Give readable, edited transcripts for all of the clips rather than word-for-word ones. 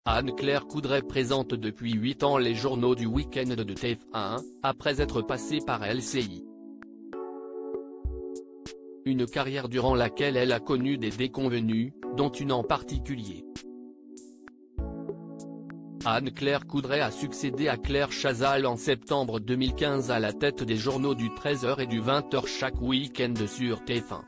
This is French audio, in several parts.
Anne-Claire Coudray présente depuis 8 ans les journaux du week-end de TF1, après être passée par LCI. Une carrière durant laquelle elle a connu des déconvenues, dont une en particulier. Anne-Claire Coudray a succédé à Claire Chazal en septembre 2015 à la tête des journaux du 13h et du 20h chaque week-end sur TF1.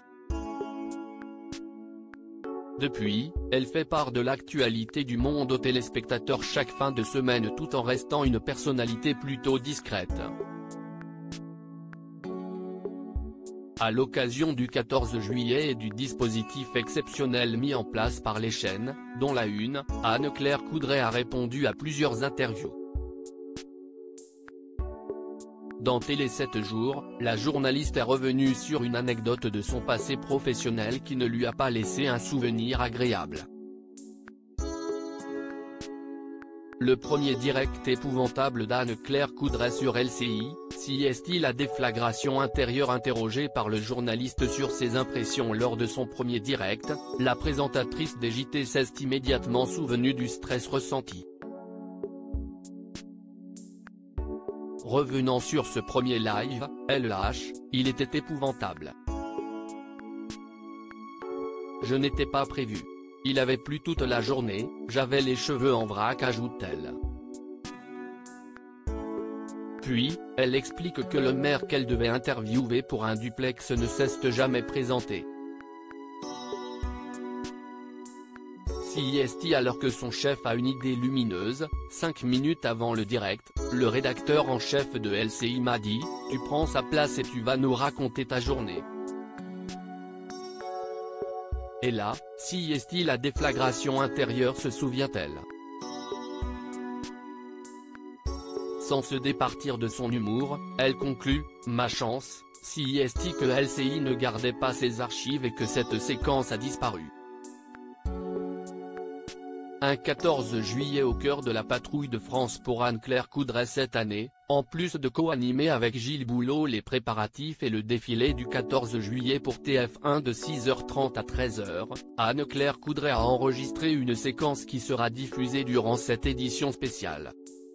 Depuis, elle fait part de l'actualité du monde aux téléspectateurs chaque fin de semaine tout en restant une personnalité plutôt discrète. À l'occasion du 14 juillet et du dispositif exceptionnel mis en place par les chaînes, dont la Une, Anne-Claire Coudray a répondu à plusieurs interviews. Dans Télé 7 jours, la journaliste est revenue sur une anecdote de son passé professionnel qui ne lui a pas laissé un souvenir agréable. Le premier direct épouvantable d'Anne-Claire Coudray sur LCI, si est-il la déflagration intérieure? Interrogée par le journaliste sur ses impressions lors de son premier direct, la présentatrice des JT s'est immédiatement souvenue du stress ressenti. Revenant sur ce premier live, elle lâche, il était épouvantable. Je n'étais pas prévu. Il avait plu toute la journée, j'avais les cheveux en vrac, ajoute-t-elle. Puis, elle explique que le maire qu'elle devait interviewer pour un duplex ne s'est jamais présenté. Si est-il alors que son chef a une idée lumineuse, 5 minutes avant le direct, le rédacteur en chef de LCI m'a dit, tu prends sa place et tu vas nous raconter ta journée. Et là, si est-il la déflagration intérieure? Se souvient-elle. Sans se départir de son humour, elle conclut, ma chance, si est-il que LCI ne gardait pas ses archives et que cette séquence a disparu. Un 14 juillet au cœur de la patrouille de France pour Anne-Claire Coudray cette année, en plus de co-animer avec Gilles Boulot les préparatifs et le défilé du 14 juillet pour TF1 de 6h30 à 13h, Anne-Claire Coudray a enregistré une séquence qui sera diffusée durant cette édition spéciale.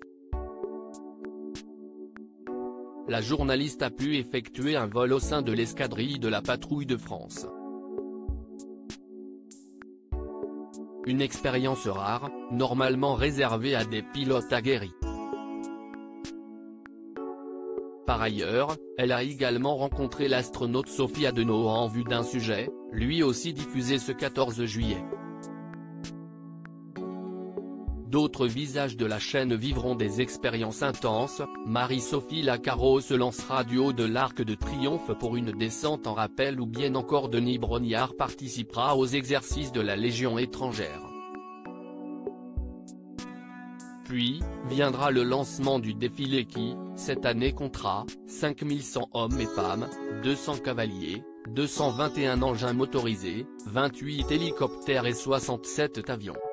La journaliste a pu effectuer un vol au sein de l'escadrille de la patrouille de France. Une expérience rare, normalement réservée à des pilotes aguerris. Par ailleurs, elle a également rencontré l'astronaute Sophie Adenauer en vue d'un sujet, lui aussi diffusé ce 14 juillet. D'autres visages de la chaîne vivront des expériences intenses, Marie-Sophie Lacaro se lancera du haut de l'Arc de Triomphe pour une descente en rappel ou bien encore Denis Brognard participera aux exercices de la Légion étrangère. Puis, viendra le lancement du défilé qui, cette année comptera, 5100 hommes et femmes, 200 cavaliers, 221 engins motorisés, 28 hélicoptères et 67 avions.